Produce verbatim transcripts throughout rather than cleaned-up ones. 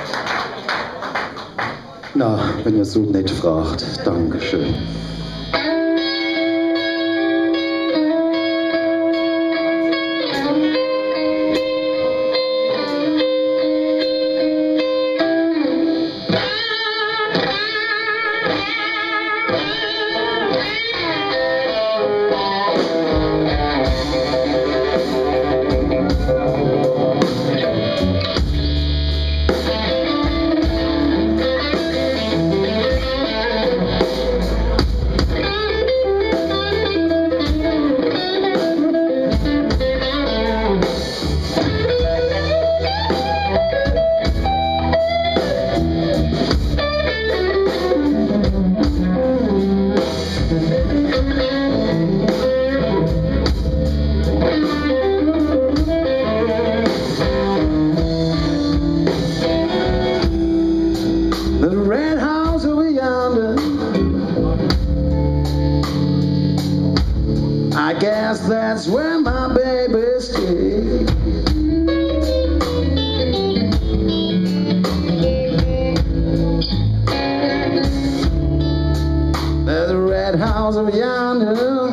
Na, wenn ihr so nett fragt, Dankeschön. I guess that's where my baby stays. There's a red house over yonder.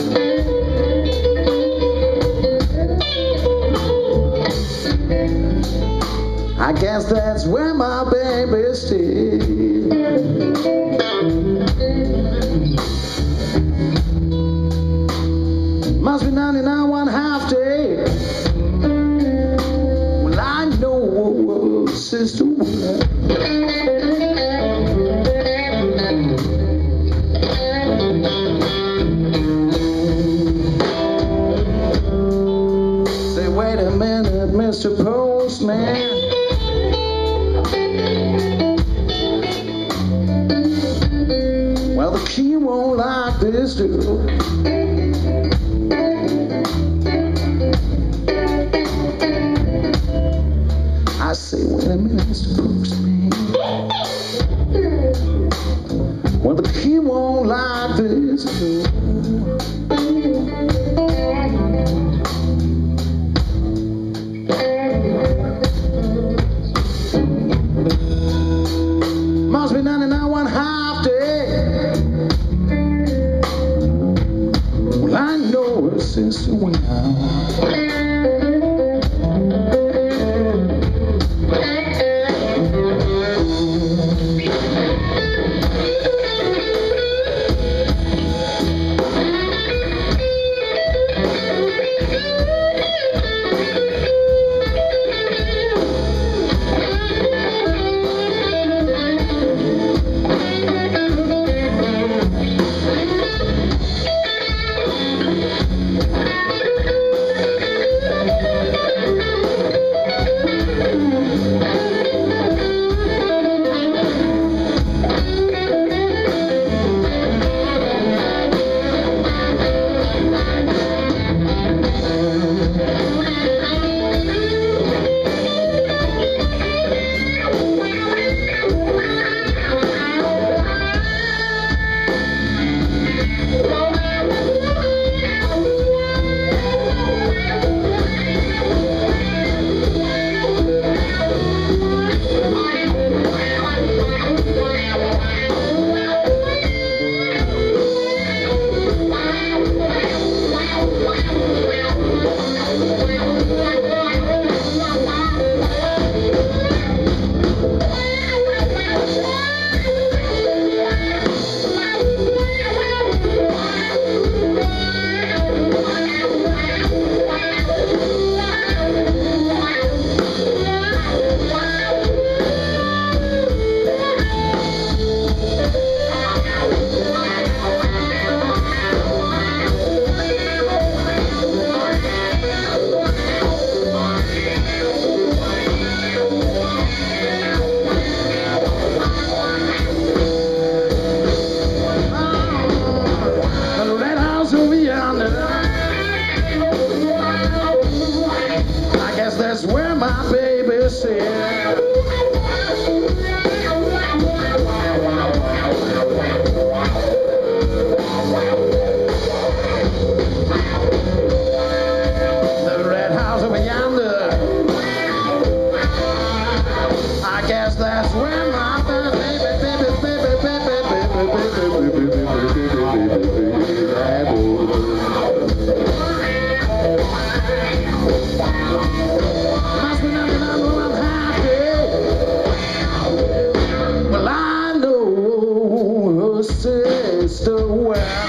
I guess that's where my baby stays. Must be ninety-nine one half day. Well, I know, sister. Say, wait a minute, Mister Postman. Well, the key won't like this, dude. I say, wait a minute, Mister Postman. Well, the key won't like this, dude. Must be ninety-nine one half day. Well, I know her sister went out. guess that's where my baby, baby, baby, baby, baby, baby, baby, must be nothing I know I'm happy. Well, I know her sister well.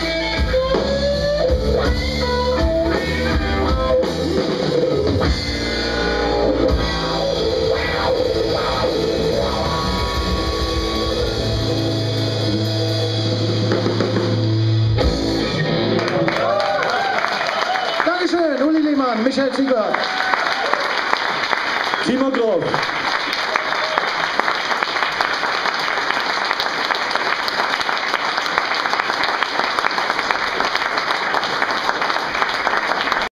Dankeschön, Uli Lehmann, Michael Ziegler, Timo Grob.